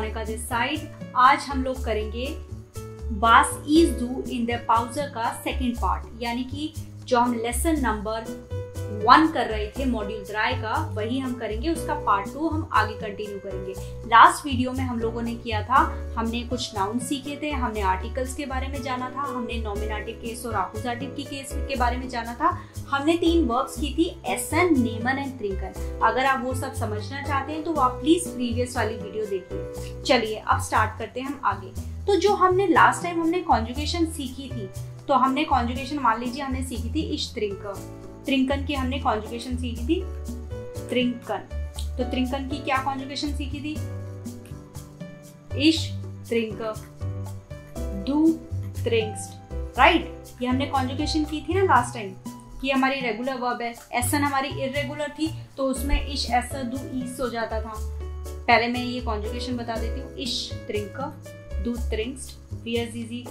Monika this side. आज हम लोग करेंगे वास इज डू इन द पाउजर का सेकंड पार्ट, यानी कि जो हम लेसन नंबर 1 कर रहे थे मॉड्यूल द्राय का, वही हम करेंगे। उसका पार्ट 2 हम आगे कंटिन्यू करेंगे। लास्ट वीडियो में हम लोगों ने किया था, हमने कुछ नाउन सीखे थे, हमने आर्टिकल्स के बारे में जाना था, हमने नॉमिनेटिव केस और आकुजाटिव की केस के बारे में जाना था, हमने 3 वर्ब्स की थी, एसन, नेमन एंड त्रिंकन। अगर आप वो सब समझना चाहते हैं तो आप प्लीज प्रीवियस वाली वीडियो देखिए। चलिए अब स्टार्ट करते हैं हम आगे। तो जो हमने लास्ट टाइम हमने कॉन्जुगेशन सीखी थी, तो हमने कॉन्जुगेशन मान लीजिए हमने सीखी थी इश त्रिंकन की हमने कॉन्जुगेशन सीखी थी त्रिंकन। तो त्रिंकन की क्या कॉन्जुगेशन सीखी थी? इश त्रिंक, डू त्रिंक्स्ट, राइट। ये हमने कॉन्जुगेशन की थी ना लास्ट टाइम, कि हमारी रेगुलर वर्ब है, एसन हमारी इर्रेगुलर थी, तो उसमें इश एसर डू ईस हो जाता था। पहले मैं ये कॉन्जुगेशन बता देती हूँ। इश त्रिंक, डू त्रिंक्स्ट, वीयर जीजी,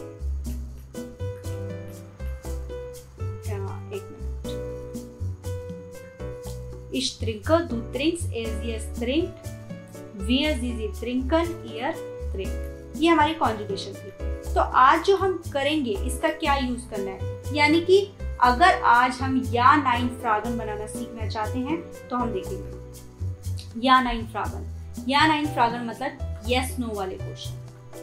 Ich trinke, du trinkst, er trinkt, wir sie trinken, ihr trinkt। ये हमारी कॉन्जुगेशन थी। तो आज जो हम करेंगे इसका क्या यूज करना है, यानी कि अगर आज हम या नाइन फ्रागन बनाना सीखना चाहते हैं तो हम देखेंगे या नाइन फ्रागन। या नाइन फ्रागन मतलब यस नो वाले क्वेश्चन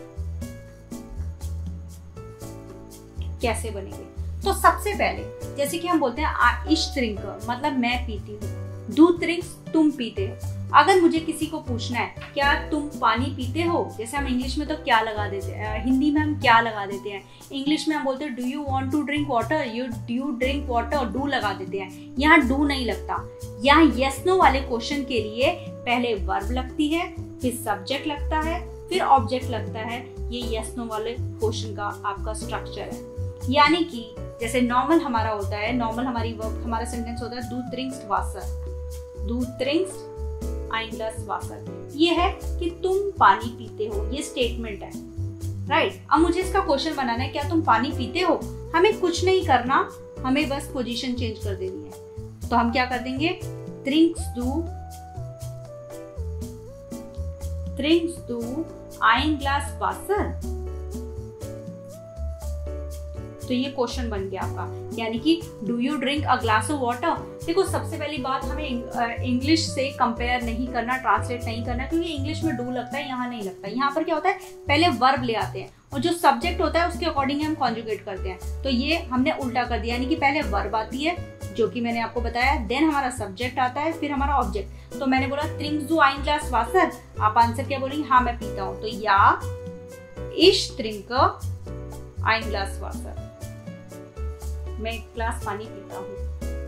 कैसे बनेंगे। तो सबसे पहले जैसे कि हम बोलते हैं इश त्रिंक मतलब मैं पीती हूँ, डू त्रिंक्स तुम पीते हो। अगर मुझे किसी को पूछना है क्या तुम पानी पीते हो, जैसे हम इंग्लिश में तो क्या लगा देते हैं, हिंदी में हम क्या लगा देते हैं, इंग्लिश में हम बोलते हैं do you want to drink water, you drink water, do लगा देते हैं। यहाँ डू नहीं लगता। यहाँ यस नो वाले क्वेश्चन के लिए पहले वर्ब लगती है, फिर सब्जेक्ट लगता है, फिर ऑब्जेक्ट लगता है। ये यस नो वाले क्वेश्चन का आपका स्ट्रक्चर है। यानी कि जैसे नॉर्मल हमारा होता है, नॉर्मल हमारी वर्ब हमारा सेंटेंस होता है डू त्रिंक्स वासर, डू त्रिंक्स ein Glas Wasser। ये है कि तुम पानी पीते हो, ये स्टेटमेंट है, राइट। अब मुझे इसका क्वेश्चन बनाना है, क्या तुम पानी पीते हो। हमें कुछ नहीं करना, हमें बस पोजीशन चेंज कर देनी है। तो हम क्या कर देंगे, trinkst du ein Glas Wasser। तो ये क्वेश्चन बन गया आपका, यानी कि do you drink a glass of water. देखो सबसे पहली बात, हमें इंग्लिश से कंपेयर नहीं करना, ट्रांसलेट नहीं करना, क्योंकि इंग्लिश में डू लगता है, यहाँ नहीं लगता। यहाँ पर क्या होता है, पहले वर्ब ले आते हैं और जो सब्जेक्ट होता है उसके अकॉर्डिंग हम कॉन्जुगेट करते हैं। तो ये हमने उल्टा कर दिया, यानी कि पहले वर्ब आती है जो कि मैंने आपको बताया, देन हमारा सब्जेक्ट आता है, फिर हमारा ऑब्जेक्ट। तो मैंने बोला त्रिंक्स डू ein Glas Wasser, आप आंसर क्या बोलेंगे, हाँ मैं पीता हूँ। तो या ich trinke ein Glas Wasser, मैं एक ग्लास पानी पीता हूँ,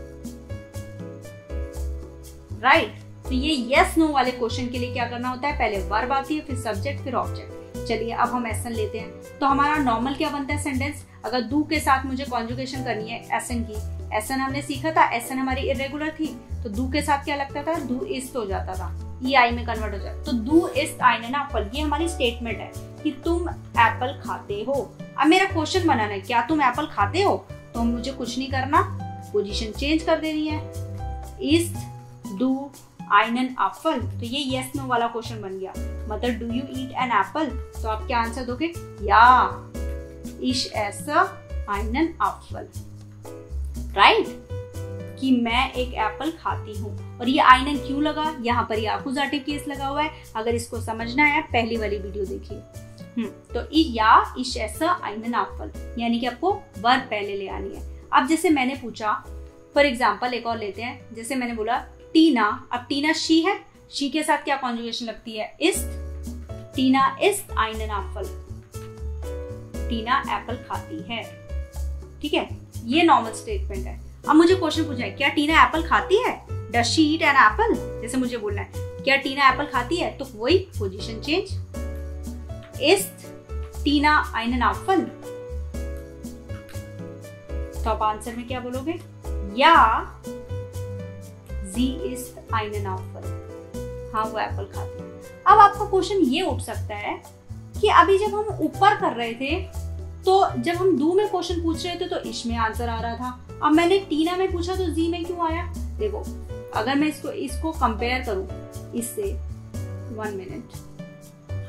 राइट। तो ये यस नो वाले क्वेश्चन के लिए क्या करना होता है, पहले वर्ब आती है, फिर सब्जेक्ट, फिर ऑब्जेक्ट। चलिए अब हम एसन लेते हैं। तो हमारा नॉर्मल क्या बनता है सेंटेंस, अगर डू के साथ मुझे कॉन्जुगेशन करनी है एसन की, एसन हमने सीखा था, एसन हमारी इर्रेगुलर थी, तो डू के साथ क्या लगता था, डू इस्ट हो जाता था, ई आई में कन्वर्ट हो जाता। तो डू इस्ट einen एप्पल, ये हमारी स्टेटमेंट है कि तुम एप्पल खाते हो। अब मेरा क्वेश्चन बनाना है, क्या तुम एप्पल खाते हो, तो मुझे कुछ नहीं करना, पोजीशन चेंज कर देनी है, इस्ट डू einen एप्पल। तो ये यस नो वाला क्वेश्चन बन गया, मतलब do you eat an apple. तो आप क्या आंसर दोगे, या ich esse einen apple, right, कि मैं एक एप्पल खाती हूँ। और ये einen क्यों लगा, यहाँ पर ये आकुजाटिव केस लगा हुआ है। अगर इसको समझना है पहली वाली वीडियो देखिए। तो या ich esse einen एप्पल, यानी कि आपको वर्ब पहले ले आनी है। अब जैसे मैंने पूछा, फॉर एग्जाम्पल एक और लेते हैं, जैसे मैंने बोला टीना, अब टीना शी है, शी के साथ क्या कॉन्जुगेशन लगती है, इस्ट, टीना इस्ट einen एप्पल, टीना एप्पल खाती है, ठीक है, ये नॉर्मल स्टेटमेंट है। अब मुझे क्वेश्चन पूछा है, क्या टीना एप्पल खाती है, does she eat an apple, जैसे मुझे बोलना है क्या टीना एप्पल खाती है, तो वही position change, ist Tina einen apple. तो आप आंसर में क्या बोलोगे, या sie ist einen एप्पल, हाँ वो एप्पल खाती है। अब आपका क्वेश्चन ये उठ सकता है कि अभी जब हम ऊपर कर रहे थे, तो जब हम डू में क्वेश्चन पूछ रहे थे तो इश में आंसर आ रहा था, अब मैंने टीना में पूछा तो जी में क्यों आया। देखो अगर मैं इसको कंपेयर करूं इससे, 1 मिनट,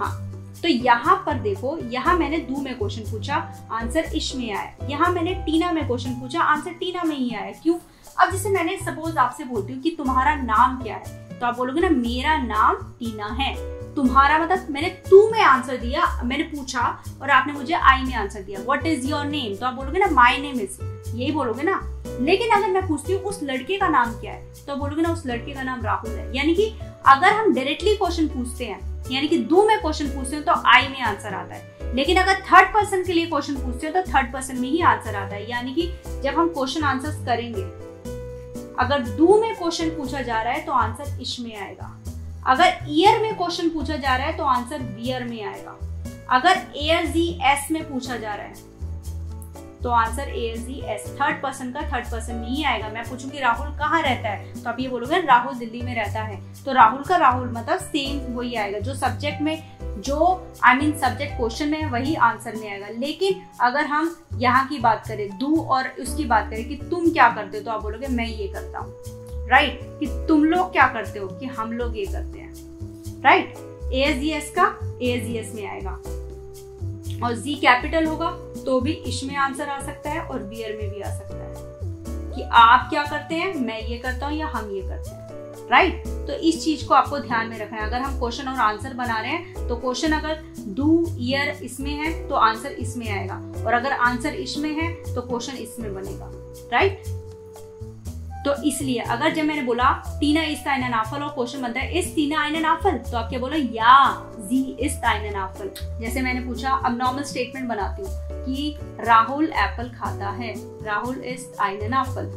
हाँ, तो यहाँ पर देखो, यहाँ मैंने दू में क्वेश्चन पूछा, आंसर इश में आया। यहाँ मैंने टीना में क्वेश्चन पूछा, आंसर टीना में ही आया। क्यों? अब जैसे मैंने सपोज आपसे बोलती हूँ कि तुम्हारा नाम क्या है, तो आप बोलोगे ना मेरा नाम टीना है। तुम्हारा मतलब मैंने तू में आंसर दिया, मैंने पूछा और आपने मुझे आई में आंसर दिया, व्हाट इज योर नेम, तो आप बोलोगे ना माई नेम इज, यही बोलोगे ना। लेकिन अगर मैं पूछती हूँ उस लड़के का नाम क्या है, तो बोलोगे ना उस लड़के का नाम राहुल है। यानी कि अगर हम डायरेक्टली क्वेश्चन पूछते हैं, यानी कि दो में क्वेश्चन पूछते हैं, तो आई में आंसर आता है। लेकिन अगर थर्ड पर्सन के लिए क्वेश्चन पूछते हैं, तो थर्ड पर्सन में ही आंसर आता है। यानी कि जब हम क्वेश्चन आंसर करेंगे, अगर दू में क्वेश्चन पूछा जा रहा है तो आंसर इश में आएगा। अगर ईयर में क्वेश्चन पूछा जा रहा है तो आंसर वियर में आएगा। अगर ASDS में पूछा जा रहा है तो आंसर ASDS, थर्ड पर्सन का थर्ड पर्सन में ही आएगा। मैं पूछूंगी राहुल कहाँ रहता है, तो आप ये बोलोगे राहुल दिल्ली में रहता है, तो राहुल का राहुल मतलब सेम वही आएगा। जो सब्जेक्ट में, जो सब्जेक्ट क्वेश्चन में है वही आंसर में आएगा। लेकिन अगर हम यहाँ की बात करें, दू और उसकी बात करें कि तुम क्या करते हो, तो आप बोलोगे मैं ये करता हूँ, राइट। कि तुम लोग क्या करते हो, कि हम लोग ये करते हैं, राइट। ASDS का ASDS में आएगा। और Z कैपिटल होगा तो भी इश में आंसर आ सकता है और वियर में भी आ सकता है। कि आप क्या करते हैं, मैं ये करता हूँ या हम ये करते हैं, राइट। तो इस चीज को आपको ध्यान में रखना है। अगर हम क्वेश्चन और आंसर बना रहे हैं तो क्वेश्चन अगर डू ईयर इसमें है तो आंसर इसमें आएगा, और अगर आंसर इसमें है तो क्वेश्चन इसमें बनेगा, राइट। तो इसलिए अगर जब मैंने बोला टीना इज einen Apfel और क्वेश्चन बनता है इज टीना einen Apfel, तो आप क्या बोलो, या जी इज einen Apfel। जैसे मैंने पूछा, अब नॉर्मल स्टेटमेंट बनाती हूँ कि राहुल एप्पल खाता है, राहुल इज einen Apfel।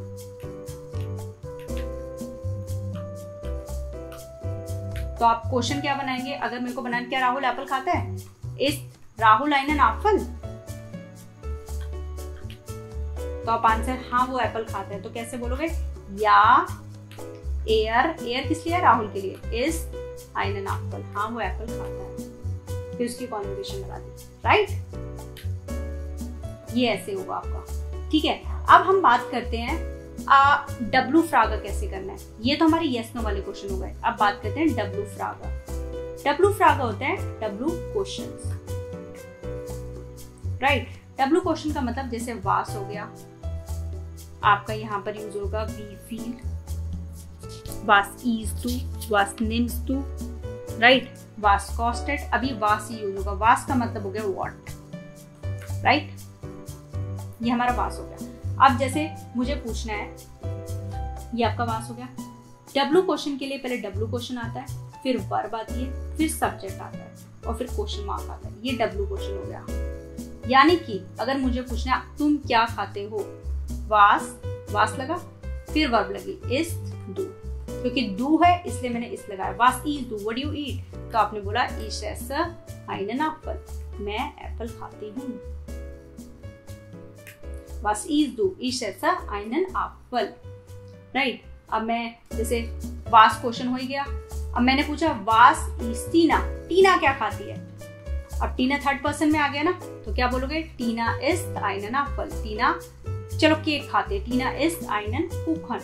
तो आप क्वेश्चन क्या बनाएंगे, अगर मेरे को बनाना क्या राहुल एप्पल खाता है, इज राहुल einen Apfel, तो आप आंसर हाँ वो एप्पल खाता है। तो कैसे बोलोगे, या एयर किस लिए, राहुल के लिए, इज einen Apfel, हाँ वो एप्पल खाता है, फिर उसकी कॉन्जुगेशन लगा दी, राइट। ये ऐसे होगा आपका, ठीक है। अब हम बात करते हैं डब्लू फ्रागा कैसे करना है। ये तो हमारे यस नो वाले क्वेश्चन हो गए। अब बात करते हैं डब्लू फ्रागा। डब्लू फ्रागा होता है W questions, right. W question का मतलब जैसे वास हो गया, आपका यहाँ पर यूज होगा वी फील्ड, वास ईज टू, वास निम्स टू, राइट, वास कॉस्टेड। अभी वास ही यूज होगा। वास का मतलब हो गया व्हाट, राइट। ये हमारा वास हो गया। अब जैसे मुझे पूछना है, ये आपका वास हो गया। डब्लू क्वेश्चन के लिए पहले डब्लू क्वेश्चन आता है, फिर वर्ब आती है, फिर सब्जेक्ट आता है और फिर क्वेश्चन मार्क आता है। ये डब्लू क्वेश्चन हो गया। यानी कि अगर मुझे पूछना है तुम क्या खाते हो, वास लगा, फिर वर्ब लगी इस डू, क्योंकि डू है इसलिए मैंने इस लगाया। वास इज डू, व्हाट डू यू ईट, तो आपने बोला इस einen Apfel, मैं एप्पल खाती हूँ। वास इज डू, इस einen Apfel, राइट। अब मैं जैसे वास क्वेश्चन हो ही गया। अब मैंने पूछा वास इज टीना, टीना क्या खाती है। अब टीना थर्ड पर्सन में आ गया ना, तो क्या बोलोगे, टीना इज einen Apfel, टीना चलो केक खाते, टीना इज einen Kuchen,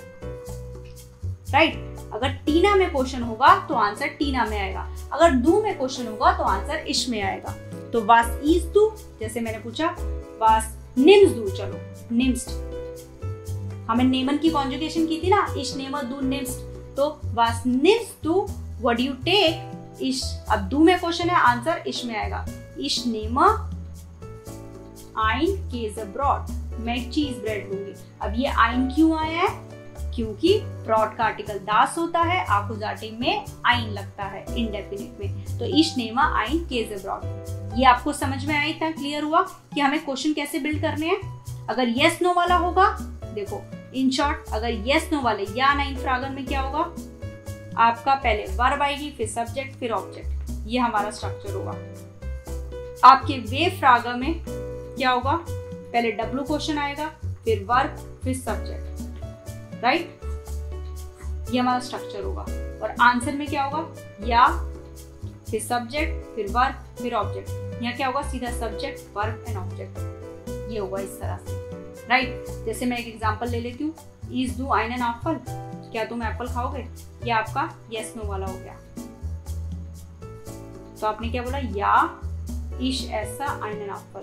राइट। अगर टीना में क्वेश्चन होगा तो आंसर टीना में आएगा। अगर दू में क्वेश्चन होगा तो आंसर इश में आएगा। तो वास इज दू, जैसे मैंने पूछा वास निम्स दू, चलो निम्स्ट, हमें नेमन की कॉन्जुगेशन की थी ना, इश नेमर दू निम्स्ट, तो वास निम्स दू व्हाट यू टेक इश। अब दू में क्वेश्चन है, आंसर इश में आएगा। इश नेमर ein Käsebrot, मैं चीज ब्रेड लूंगी। अब ये आइन क्यों आया है, क्योंकि ब्रॉड का आर्टिकल दास होता है, आकुजाटिव में आइन लगता है इंडेफिनिट में, तो इश नेमा आइन Käsebrot। ये आपको समझ में आया, इतना क्लियर हुआ कि हमें क्वेश्चन कैसे बिल्ड करने हैं। अगर यस नो वाला होगा, देखो इन शॉर्ट, अगर यस नो वाले या नाइन फ्रागन में क्या होगा, आपका पहले वर्ब आएगी, फिर सब्जेक्ट, फिर ऑब्जेक्ट, ये हमारा स्ट्रक्चर होगा। आपके वे फ्रागा में क्या होगा, पहले डब्लू क्वेश्चन आएगा, फिर वर्ब, फिर सब्जेक्ट, राइट। ये हमारा स्ट्रक्चर होगा। और आंसर में क्या होगा, या फिर सब्जेक्ट, फिर वर्ब, फिर ऑब्जेक्ट। यहाँ क्या होगा, सीधा सब्जेक्ट, वर्ब एंड ऑब्जेक्ट। ये होगा इस तरह से, राइट। जैसे मैं एक एग्जांपल ले लेती हूँ, इज डू einen Apfel, क्या तुम एप्पल खाओगे, ये आपका यस नो वाला हो गया। तो आपने क्या बोला, या ich esse einen Apfel।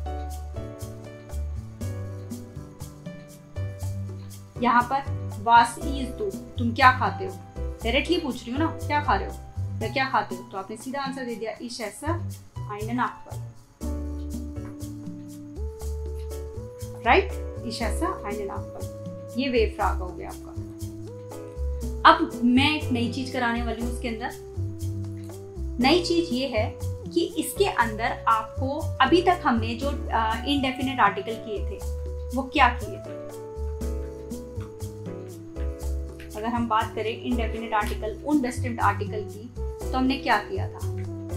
यहाँ पर was isst du, तुम क्या खाते हो, डायरेक्टली पूछ रही हूँ ना, क्या खा रहे हो या क्या खाते हो, तो आपने सीधा आंसर दे दिया ich esse einen Apfel, right, ich esse einen Apfel। ये वेव फ्राग हो गया आपका। अब मैं एक नई चीज कराने वाली हूँ उसके अंदर। नई चीज ये है कि इसके अंदर आपको अभी तक हमने जो इनडेफिनेट आर्टिकल किए थे वो क्या किए थे। अगर हम बात करें इनडेफिनेट आर्टिकल, अनडिस्टिंक्ट आर्टिकल की, तो हमने क्या किया था,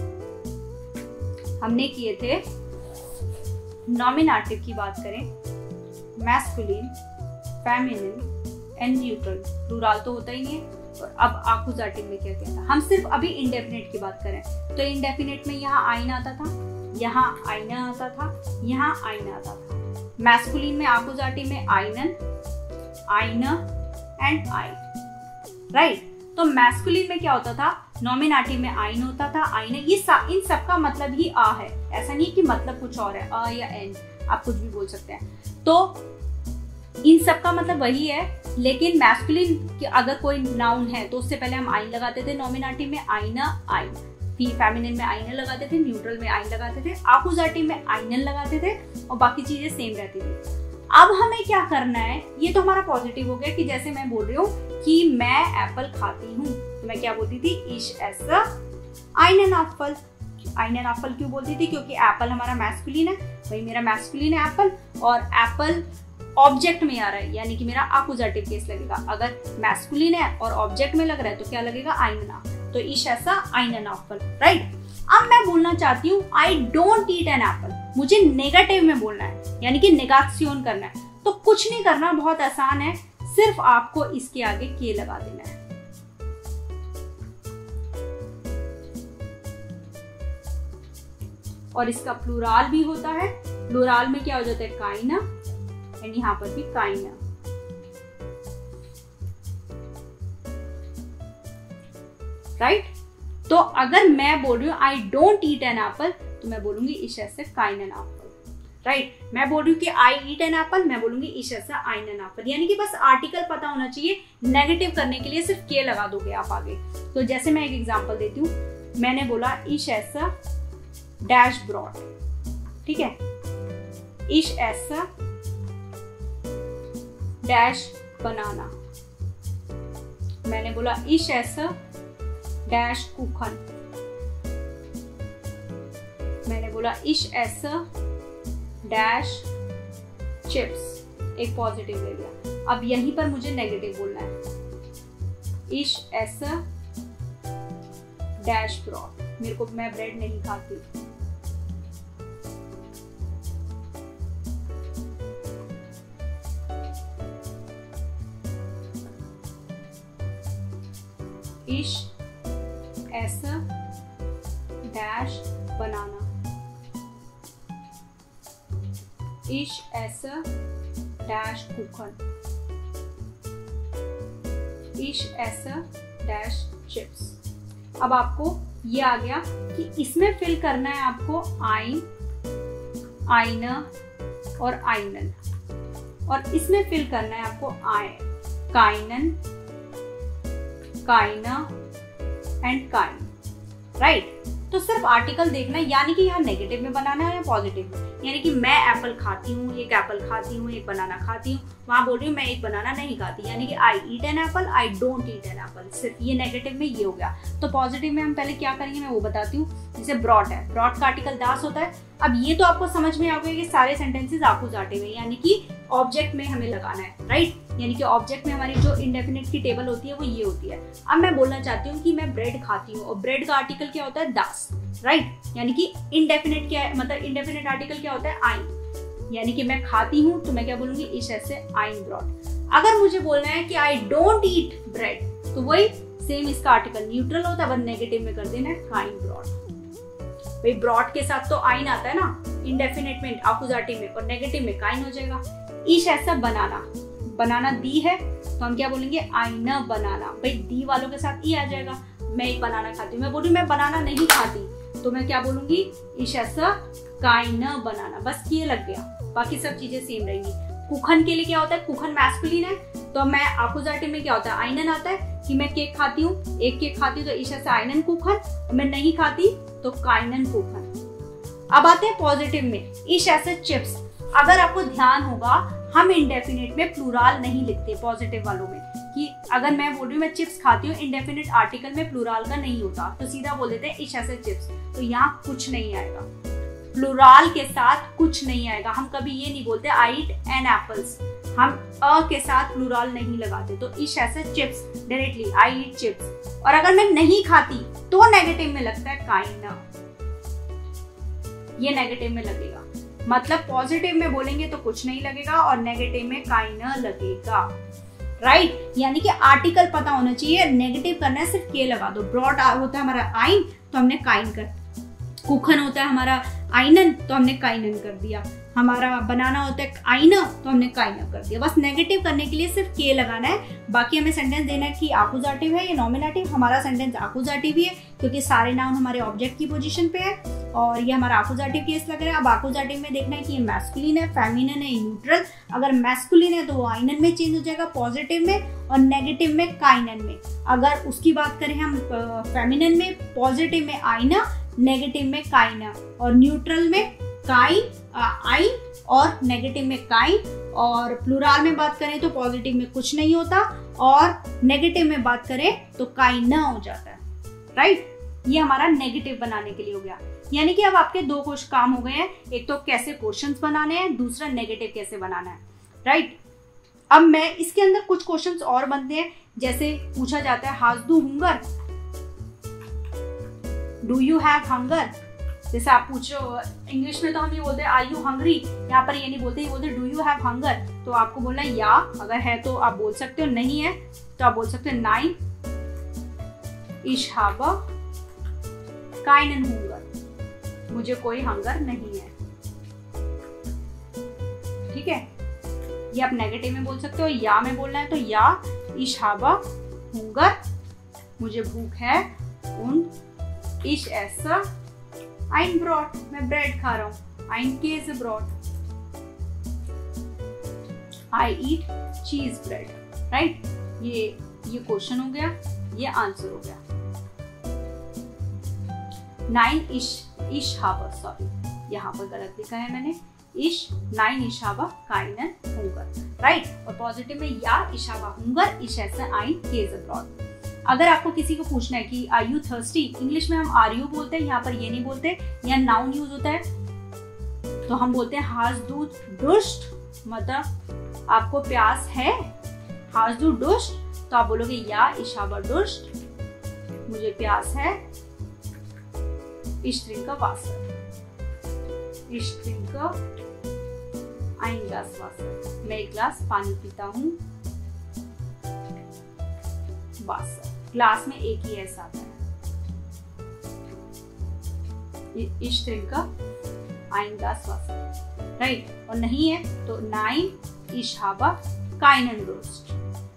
हमने किए थे नॉमिनेटिव की बात करें, masculine, feminine and neutral, plural तो होता ही नहीं है। और अब आकुजाटिव में क्या किया था, हम सिर्फ अभी इंडेफिनेट की बात करें तो इंडेफिनेट में यहाँ आइन आता था, यहाँ आइन आता था, यहाँ आइन आता था। मैस्कुलिन में आकुजाटिव में आइनन, आइन एंड आइन, राइट। तो मैस्कुलिन में क्या होता था, नॉमिनेटिव में आइन होता था, आइन, ये इन सब का मतलब ही आ है, ऐसा नहीं कि मतलब कुछ और है, अ या एन, आप कुछ भी बोल सकते हैं। तो इन सब का मतलब वही है, लेकिन मैस्कुलिन की अगर कोई नाउन है तो उससे पहले हम आइन लगाते थे, नॉमिनेटिव में आइना आइन, फेमिनिन में आइनन लगाते थे, न्यूट्रल में आइन लगाते थे, आकुजाटिव में आइनन लगाते थे और बाकी चीजें सेम रहती थी। अब हमें क्या करना है, ये तो हमारा पॉजिटिव हो गया कि जैसे मैं बोल रही हूँ कि मैं एप्पल खाती हूँ, तो मैं क्या बोलती थी, ich esse einen Apfel। einen Apfel क्यों बोलती थी, क्योंकि एप्पल हमारा मैस्कुलिन है, वही मेरा मैस्कुलिन है एप्पल, और एप्पल ऑब्जेक्ट में आ रहा है, यानी कि मेरा आकुजाटिव केस लगेगा। अगर मैस्कुलिन है और ऑब्जेक्ट में लग रहा है तो क्या लगेगा, आइनना, तो ich esse einen Apfel, right. अब मैं बोलना चाहती हूँ I don't eat an apple, मुझे नेगेटिव में बोलना है, यानी कि नेगेशन करना है। तो कुछ नहीं करना, बहुत आसान है, सिर्फ आपको इसके आगे के लगा देना है। और इसका प्लूरल भी होता है, प्लूरल में क्या हो जाता है, काइना, एंड यहाँ पर भी काइना, राइट। तो अगर मैं बोल रही हूँ I don't eat an apple, तो मैं बोलूंगी ich esse keinen Apfel, right. मैं बोल रही हूँ कि आई ईट एन एप्पल, मैं बोलूंगी ich esse einen Apfel, यानी कि बस आर्टिकल पता होना चाहिए, नेगेटिव करने के लिए सिर्फ के लगा दोगे आप आगे। तो जैसे मैं एक एग्जांपल देती हूँ, मैंने बोला ich esse डैश ब्रॉड, ठीक है, ich esse डैश बनाना, मैंने बोला ich esse डैश कुखन, मैंने बोला ich esse डैश चिप्स, एक पॉजिटिव ले लिया। अब यहीं पर मुझे नेगेटिव बोलना है, ich esse डैश ब्रॉड, मेरे को, मैं ब्रेड नहीं खाती, ich esse डैश बनाना, ich esse डैश कुखन, ich esse डैश चिप्स। अब आपको ये आ गया कि इसमें फिल करना है आपको आइन, आइना और आइनन, और इसमें फिल करना है आपको आय, काइनन, काइना एंड काइन, राइट। तो सिर्फ आर्टिकल देखना है, यानी कि यहाँ नेगेटिव में बनाना है या पॉजिटिव में, यानी कि मैं एप्पल खाती हूँ, एक एप्पल खाती हूँ, एक बनाना खाती हूँ, वहां बोल रही हूँ मैं एक बनाना नहीं खाती, यानी कि I eat an apple, I don't eat an apple, सिर्फ ये नेगेटिव में ये हो गया। तो पॉजिटिव में हम पहले क्या करेंगे मैं वो बताती हूँ। जैसे ब्रॉड है, ब्रॉड का आर्टिकल दास होता है। अब ये तो आपको समझ में आ गया कि सारे सेंटेंसेस आकुजाटिव है, यानी कि ऑब्जेक्ट में हमें लगाना है, राइट, यानी कि ऑब्जेक्ट में हमारी जो इंडेफिनिट की टेबल होती है वो ये होती है। अब मैं बोलना चाहती हूँ कि मैं ब्रेड खाती हूँ, और ब्रेड का आर्टिकल क्या होता है, दास, राइट, यानी कि इंडेफिनिट क्या है, मतलब इंडेफिनिट आर्टिकल क्या होता है, आइन, यानी कि मैं खाती हूँ, तो मैं क्या बोलूंगी, ich esse ein ब्रॉड। अगर मुझे बोलना है कि आई डोंट ईट ब्रेड, तो वही सेम इसका आर्टिकल न्यूट्रल होता है, बस नेगेटिव में कर देना है काइन ब्रॉड। भाई ब्रॉड के साथ तो आइन आता है ना, इंडेफिनिट में, आकुजाटिव में, और नेगेटिव में काइन हो जाएगा। ich esse बनाना, बनाना दी है तो हम क्या बोलेंगे, आइना बनाना, भाई दी वालों के साथ ई आ जाएगा। मैं एक बनाना खाती हूँ, मैं बोलूँ मैं बनाना नहीं खाती, तो मैं क्या बोलूंगी, इश ऐसा काइना बनाना, बस ये लग गया, बाकी सब चीजें सेम रहेंगी। कुखन के लिए क्या होता है, कुखन मैस्कुलिन है, तो मैं अकुजाटिव में क्या होता है, आइनन आता है कि मैं केक खाती हूँ, एक केक खाती हूँ तो इश ऐसा आइनन कुखन, मैं नहीं खाती तो काइनन कुखन। अब आते हैं पॉजिटिव में, इश ऐसे चिप्स। अगर आपको ध्यान होगा हम इंडेफिनिट में प्लूराल नहीं लिखते पॉजिटिव वालों में, कि अगर मैं बोल रही हूँ मैं चिप्स खाती हूँ, इंडेफिनिट आर्टिकल में प्लूराल का नहीं होता, तो सीधा बोल देते हैं इश ऐसे चिप्स, तो यहाँ कुछ नहीं आएगा, प्लूराल के साथ कुछ नहीं आएगा। हम कभी ये नहीं बोलते आई ईट एन एप्पल्स, हम अ के साथ प्लूराल नहीं लगाते, तो इश ऐसे chips directly I eat chips. और अगर मैं नहीं खाती तो नेगेटिव में लगता है काइना, ये नेगेटिव में लगेगा, मतलब पॉजिटिव में बोलेंगे तो कुछ नहीं लगेगा और नेगेटिव में काइना लगेगा, राइट। यानी कि आर्टिकल पता होना चाहिए, नेगेटिव करना है सिर्फ के लगा दो। ब्रॉड होता है हमारा आइन, तो हमने काइन कर, कुखन होता है हमारा आइनन, तो हमने काइनन कर दिया, हमारा बनाना होता है आइना, तो हमने काइना कर दिया। बस नेगेटिव करने के लिए सिर्फ के लगाना है, बाकी हमें सेंटेंस देना है कि आकुजाटिव है या नॉमिनेटिव। हमारा सेंटेंस आकुजाटिव ही है क्योंकि सारे नाउन हमारे ऑब्जेक्ट की पोजीशन पे है और ये हमारा आकुजाटिव केस लग रहा है। अब आकुजाटिव में देखना है कि ये मैस्कुलिन है, फेमिनिन है, न्यूट्रल। अगर मैस्कुलिन है तो वो आइनन में चेंज हो जाएगा पॉजिटिव में, और नेगेटिव में काइनन में। अगर उसकी बात करें हम फेमिनिन में, पॉजिटिव में आइना, नेगेटिव में काइना, और न्यूट्रल में काइन आइन और नेगेटिव में काइन। और प्लूराल में बात करें तो पॉजिटिव में कुछ नहीं होता और नेगेटिव में बात करें तो काइना हो जाता है, राइट। ये हमारा नेगेटिव बनाने के लिए हो गया। यानी कि अब आपके दो कुछ काम हो गए हैं, एक तो कैसे क्वेश्चंस बनाने हैं, दूसरा नेगेटिव कैसे बनाना है, राइट। अब मैं इसके अंदर कुछ क्वेश्चंस और बनते हैं, जैसे पूछा जाता है हाज डू हंगर, डू यू हैव हंगर। जैसे आप पूछो इंग्लिश में तो हम ये बोलते हैं आर यू हंग्री, यहाँ पर ये नहीं बोलते, ये बोलते डू यू हैव हंगर। तो आपको बोलना है या, अगर है तो आप बोल सकते हो, नहीं है तो आप बोल सकते हो नाइन इश habe keinen Hunger, मुझे कोई हंगर नहीं है, ठीक है। ये आप नेगेटिव में बोल सकते हो, या में बोलना है तो या इश habe Hunger, मुझे भूख है, und ich esse ein Brot, मैं ब्रेड खा रहा हूँ, ein Käsebrot, I eat cheese bread, राइट। ये क्वेश्चन हो गया, ये आंसर हो गया। नाइन इश habe, सॉरी यहाँ पर गलत लिखा है मैंने, इश नाइन इश habe keinen Hunger, राइट। और पॉजिटिव में या इश habe Hunger, ich esse ein Käsebrot। अगर आपको किसी को पूछना है कि आर यू थर्स्टी, इंग्लिश में हम आर यू बोलते हैं, यहाँ पर ये नहीं बोलते, यहाँ नाउन यूज होता है, तो हम बोलते हैं हाज डू दुष्ट, मतलब आपको प्यास है, हाज डू दुष्ट, तो आप बोलोगे या इश habe दुष्ट, मुझे प्यास है, ich trinke Wasser, ich trinke ein Glas Wasser, मैं एक ग्लास पानी पीता हूँ, Wasser, ग्लास में एक ही ऐसा आता है, ich trinke ein Glas Wasser, right. और नहीं है तो nein ich habe keinen Durst,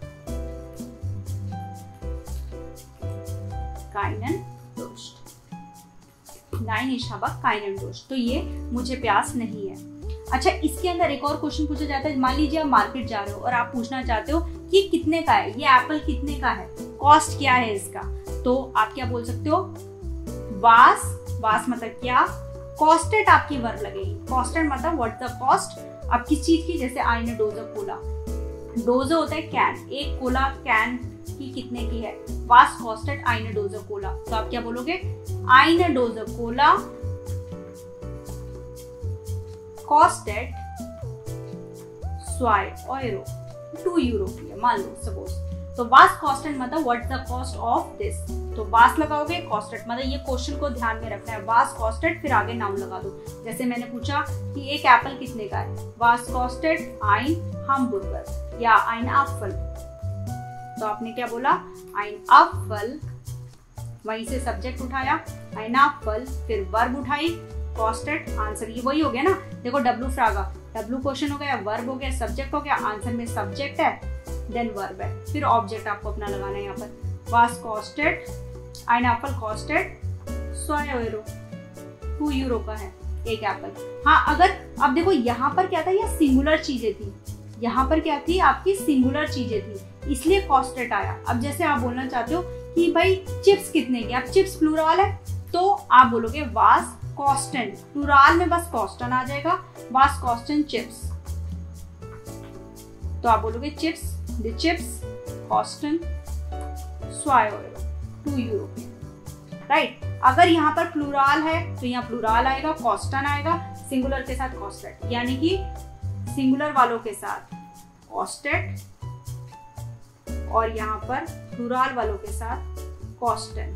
keinen Durst, nein ich habe keinen Durst, तो ये मुझे प्यास नहीं है। अच्छा, इसके अंदर एक और क्वेश्चन पूछा जाता है, मान लीजिए आप मार्केट जा रहे हो और आप पूछना चाहते हो कि कितने का है, ये एप्पल कितने का है, कॉस्ट क्या है इसका, तो आप क्या बोल सकते हो, वास, वास मतलब क्या, कॉस्टेड आपकी वर्ब लगेगी, कॉस्टेड मतलब व्हाट द कॉस्ट, अब किस चीज की, जैसे आइने डोजो कोला, डोजो होता है कैन, एक कोला कैन की कितने की है, वास कॉस्टेड आइने डोजो कोला, तो आप क्या बोलोगे, आइने डोजो कोला कॉस्टेड 2 euro, 2 euro की है मान लो सपोज, तो वास कॉस्टेड मतलब what the cost of this, तो वास लगाओगे, कॉस्टेड मतलब ये क्वेश्चन को ध्यान में रखना है, वास कॉस्टेड फिर आगे नाउन लगा दो। जैसे मैंने पूछा कि एक एप्पल कितने का है, वास कॉस्टेड ein Hamburger या ein Apfel, तो आपने क्या बोला, ein Apfel, वहीं से सब्जेक्ट उठाया ein Apfel, फिर वर्ब उठाई कॉस्टेड, आंसर ये वही हो गया ना, देखो डब्लू फ्रागा, डब्लू क्वेश्चन हो गया, वर्ब हो गया, सब्जेक्ट हो गया, आंसर में सब्जेक्ट है देन वर्ब है, फिर ऑब्जेक्ट आपको अपना लगाना है यहाँ पर, वास कॉस्टेड ein Apfel कॉस्टेड 2 euro, 2 यूरो का है एक एप्पल। हाँ, अगर अब देखो यहाँ पर क्या था, ये सिंगुलर चीजें थी, यहाँ पर क्या थी आपकी सिंगुलर चीजें थी, इसलिए कॉस्टेड आया। अब जैसे आप बोलना चाहते हो कि भाई चिप्स कितने की, अब चिप्स प्लूरल है तो आप बोलोगे वास कॉस्टन, प्लूरल में बस कॉस्टन आ जाएगा, वास कॉस्टन चिप्स, तो आप बोलोगे चिप्स, द चिप्स कॉस्टन 2 यूरो, राइट। अगर यहाँ पर प्लूरल है तो यहाँ प्लूरल आएगा, कॉस्टन आएगा, सिंगुलर के साथ कॉस्टेड, यानी कि सिंगुलर वालों के साथ कॉस्टेड और यहाँ पर प्लूरल वालों के साथ कॉस्टन,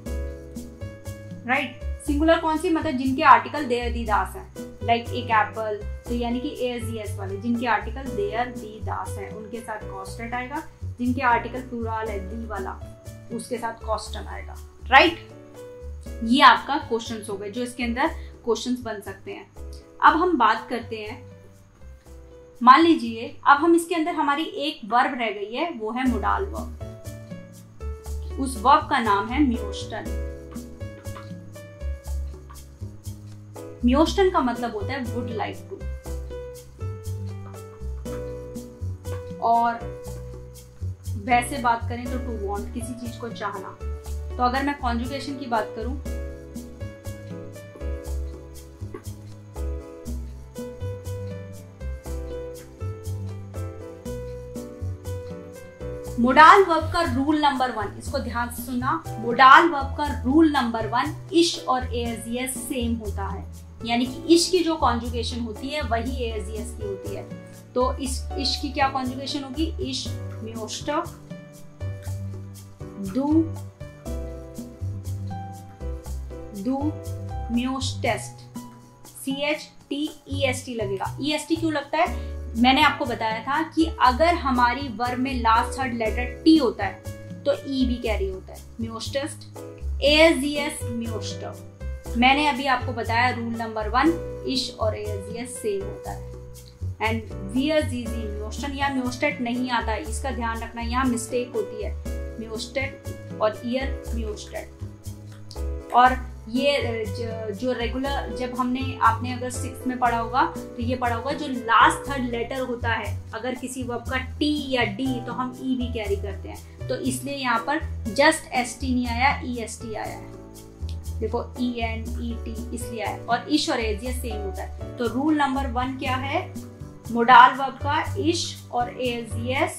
राइट। सिंगुलर कौन सी, मतलब जिनके आर्टिकल देयर दी दास है, लाइक एक एप्पल, तो यानी कि एस वाले जिनके आर्टिकल देयर दी दास है उनके साथ कॉस्टेड आएगा, जिनके आर्टिकल प्लूरल है दी वाला उसके साथ कॉस्टन आएगा, राइट। ये आपका क्वेश्चंस हो गए जो इसके अंदर क्वेश्चंस बन सकते हैं। अब हम बात करते हैं, मान लीजिए अब हम इसके अंदर हमारी एक वर्ब रह गई है, वो है मोडाल वर्ब। उस वर्ब का नाम है म्योस्टन। म्योस्टन का मतलब होता है वुड लाइक टू, और वैसे बात करें तो टू वांट, किसी चीज को चाहना। तो अगर मैं कॉन्जुगेशन की बात करूं, मोडाल वर्ब का रूल नंबर 1, इसको ध्यान से सुनना, मोडाल वर्ब का रूल नंबर 1 इश और एएसजीएस सेम होता है, यानी कि इश की जो कॉन्जुगेशन होती है वही एएसजीएस की होती है। तो इश की क्या कॉन्जुगेशन होगी, इश म्योस्टर डू म्योस्टेस्ट, CHTEST लगेगा। EST क्यों लगता है, मैंने आपको बताया था कि अगर हमारी वर्ब में लास्ट थर्ड लेटर T होता है तो E भी कैरी होता है, म्योस्टेस्ट, ASGS म्योस्टर। मैंने अभी आपको बताया रूल नंबर 1 इश और ASGS सेम होता है, एंड VSGZ म्योस्टन या म्योस्टेट नहीं आता है, इसका ध्यान रखना, यहाँ मिस्टेक होती है, म्योस्टेट और ईयर म्योस्टेट। और ये जो रेगुलर, जब आपने अगर 6th में पढ़ा होगा तो ये पढ़ा होगा जो लास्ट थर्ड लेटर होता है अगर किसी वर्ब का T या D तो हम E भी कैरी करते हैं, तो इसलिए यहाँ पर जस्ट ST नहीं आया, EST आया है, देखो ENET इसलिए आया। और इश और एजीएस सेम होता है, तो रूल नंबर 1 क्या है, मोडाल वर्ब का इश और एजीएस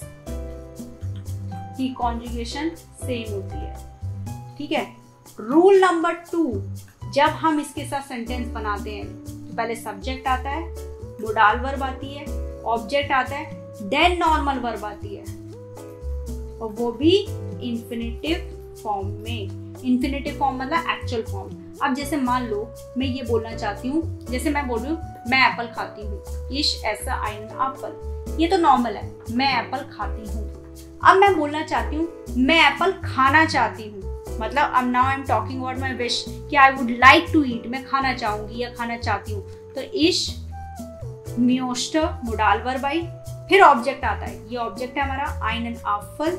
की कॉन्जुगेशन सेम होती है, ठीक है। रूल नंबर 2, जब हम इसके साथ सेंटेंस बनाते हैं तो पहले सब्जेक्ट आता है, मोडाल वर्ब आती है, ऑब्जेक्ट आता है, देन नॉर्मल वर्ब आती है, और वो भी इंफिनिटिव फॉर्म में। इंफिनिटिव फॉर्म मतलब एक्चुअल फॉर्म। अब जैसे मान लो मैं ये बोलना चाहती हूँ, जैसे मैं बोल रही हूँ मैं एप्पल खाती हूँ, इश ऐसा आइन एप्पल, ये तो नॉर्मल है, मैं एप्पल खाती हूँ। अब मैं बोलना चाहती हूँ मैं एप्पल खाना चाहती हूँ, मतलब अब now I am talking about my wish कि I would like to eat, मैं खाना चाहूंगी या खाना चाहती हूँ, तो इश म्योस्टर मोडाल वर्ब आई, फिर ऑब्जेक्ट आता है, ये ऑब्जेक्ट है हमारा einen Apfel,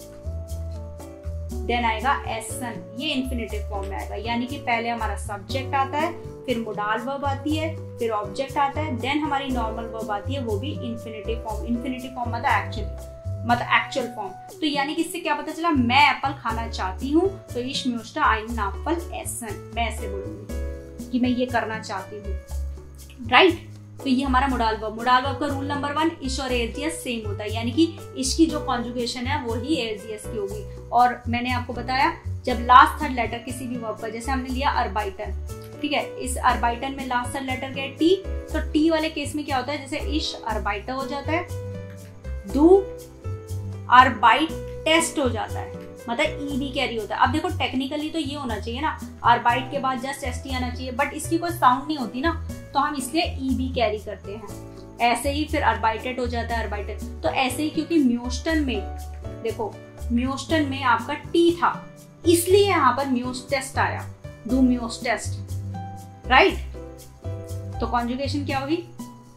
देन आएगा एसन, ये इंफिनिटिव फॉर्म में आएगा, यानी कि पहले हमारा सब्जेक्ट आता है, फिर मोडाल वर्ब आती है, फिर ऑब्जेक्ट आता है, देन हमारी नॉर्मल वर्ब आती है, वो भी इंफिनिटिव फॉर्म। इंफिनिटिव फॉर्म मतलब एक्चुअल फॉर्म। तो यानी कि इससे क्या पता चला, मैं एप्पल खाना चाहती हूँ, तो इश म्योस्टर einen Apfel essen, मैं ऐसे बोलूंगी कि मैं ये करना चाहती हूँ, राइट। तो ये हमारा मोडाल वर्ब का रूल नंबर 1 इश और एजीएस सेम होता है, यानी कि इश की जो कॉन्जुगेशन है वो ही एजीएस की होगी। और मैंने आपको बताया जब लास्ट थर्ड लेटर किसी भी वर्ब का, जैसे हमने लिया अर्बाइटन, ठीक है, इस अर्बाइटन में लास्ट थर्ड लेटर क्या है, टी, तो टी वाले केस में क्या होता है, जैसे इश अर्बाइटर हो जाता है, डू अर्बाइट टेस्ट हो जाता है, मतलब ई भी कैरी होता है। अब देखो टेक्निकली तो ये होना चाहिए ना, अर्बाइट के बाद जस्ट एस टी आना चाहिए, बट इसकी कोई साउंड नहीं होती ना, तो हम इसलिए ई भी कैरी करते हैं, ऐसे ही फिर अर्बाइटेड हो जाता है अर्बाइटेड। तो ऐसे ही क्योंकि म्योस्टन में देखो, म्योस्टन में आपका टी था, इसलिए यहाँ पर म्योस्टेस्ट आया, डू म्योस्टेस्ट, राइट। तो कॉन्जुगेशन क्या होगी,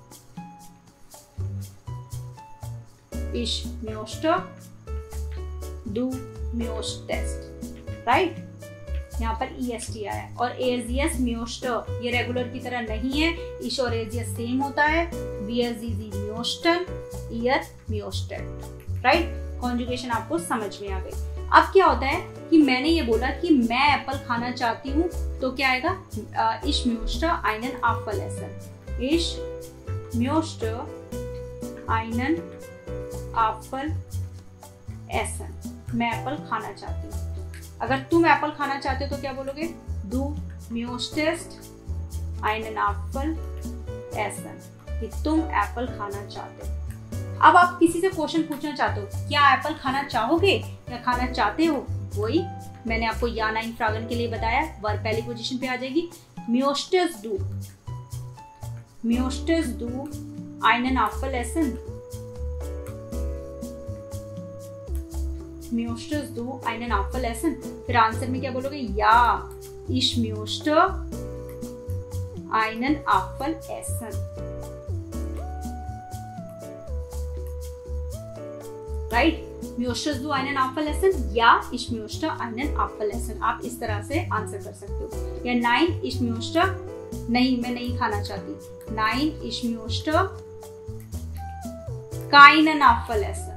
इश म्योस्टर डू म्योस्टेस्ट, राइट। यहाँ पर EST आया और ASDS म्योस्टर ये रेगुलर की तरह नहीं है, इश और ASDS सेम होता है, BSDZ म्योस्टन, ईयर म्योस्टेट, राइट। कॉन्जुगेशन आपको समझ में आ गई। अब क्या होता है कि मैंने ये बोला कि मैं एप्पल खाना चाहती हूँ, तो क्या आएगा, इश म्योस्टर einen Apfel essen, इश म्योस्टर einen Apfel essen, मैं एप्पल खाना चाहती हूँ। अगर तुम एप्पल खाना चाहते हो तो क्या बोलोगे, du möchtest einen Apfel essen, कि तुम एप्पल खाना चाहते हो। अब आप किसी से क्वेश्चन पूछना चाहते हो, क्या एप्पल खाना चाहोगे या खाना चाहते हो, वही मैंने आपको या नाइन फ्रागन के लिए बताया, वर्ब पहली पोजीशन पे आ जाएगी। möchtest du einen Apfel essen, möchtest du einen Apfel essen, फिर आंसर में क्या बोलोगे, या ich möchte einen Apfel essen, right. möchtest du einen Apfel essen, या ich möchte einen Apfel essen, आप इस तरह से आंसर कर सकते हो। या nein ich möchte, नहीं मैं नहीं खाना चाहती, nein ich möchte keinen Apfel essen,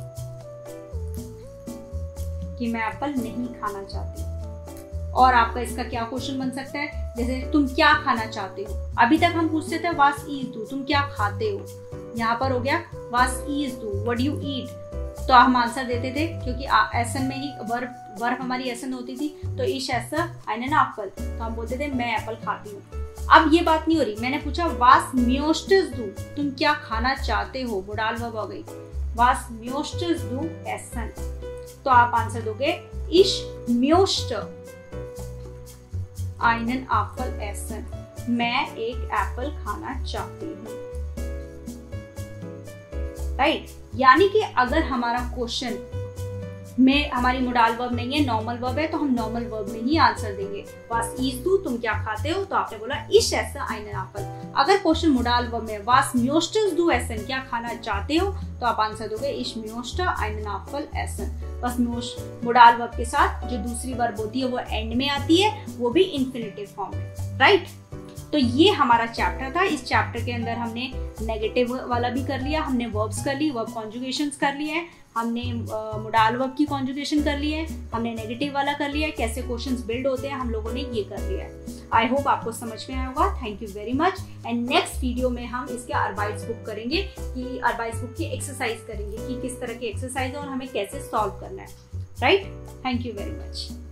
कि मैं एप्पल नहीं खाना चाहती। और आपका इसका क्या क्वेश्चन बन सकता है, जैसे तुम क्या खाना चाहते हो, अभी तक हम पूछते थे was eat du, तुम क्या खाते हो, यहाँ पर हो गया was eat du, what do you eat, तो हम आंसर देते थे क्योंकि एसन में ही वर्ब हमारी एसन होती थी, तो इश ऐसा einen Apfel, तो हम बोलते थे मैं एप्पल खाती हूँ। अब ये बात नहीं हो रही, मैंने पूछा was möchtest du, तुम क्या खाना चाहते हो, मोडाल वर्ब हो गई, was möchtest du essen, तो आप आंसर दोगे ich möchte einen Apfel essen, मैं एक एप्पल खाना चाहती हूँ, राइट। यानी कि अगर हमारा क्वेश्चन में हमारी मोडाल वर्ब नहीं है, नॉर्मल वर्ब है, तो हम नॉर्मल वर्ब में ही आंसर देंगे। was isst du, तुम क्या खाते हो, तो आपने बोला ich esse einen Apfel। अगर क्वेश्चन मोडाल वर्ब में was möchtest du essen, क्या खाना चाहते हो, तो आप आंसर दोगे ich möchte einen Apfel essen। बस मोडाल वर्ब के साथ जो दूसरी वर्ब होती है वो एंड में आती है, वो भी इंफिनिटिव फॉर्म में, राइट। तो ये हमारा चैप्टर था। इस चैप्टर के अंदर हमने नेगेटिव वाला भी कर लिया, हमने वर्ब्स कर ली, वर्ब कॉन्जुगेशंस कर लिए हैं, हमने मोडाल वर्ब की कॉन्जुगेशन कर ली है, हमने नेगेटिव वाला कर लिया है, कैसे क्वेश्चंस बिल्ड होते हैं हम लोगों ने ये कर लिया है। आई होप आपको समझ में आया होगा। Thank you very much. And next video में हम इसके अरबाइज बुक करेंगे, कि अरबाइज बुक की एक्सरसाइज करेंगे कि किस तरह की एक्सरसाइज है और हमें कैसे सॉल्व करना है, right. Thank you very much.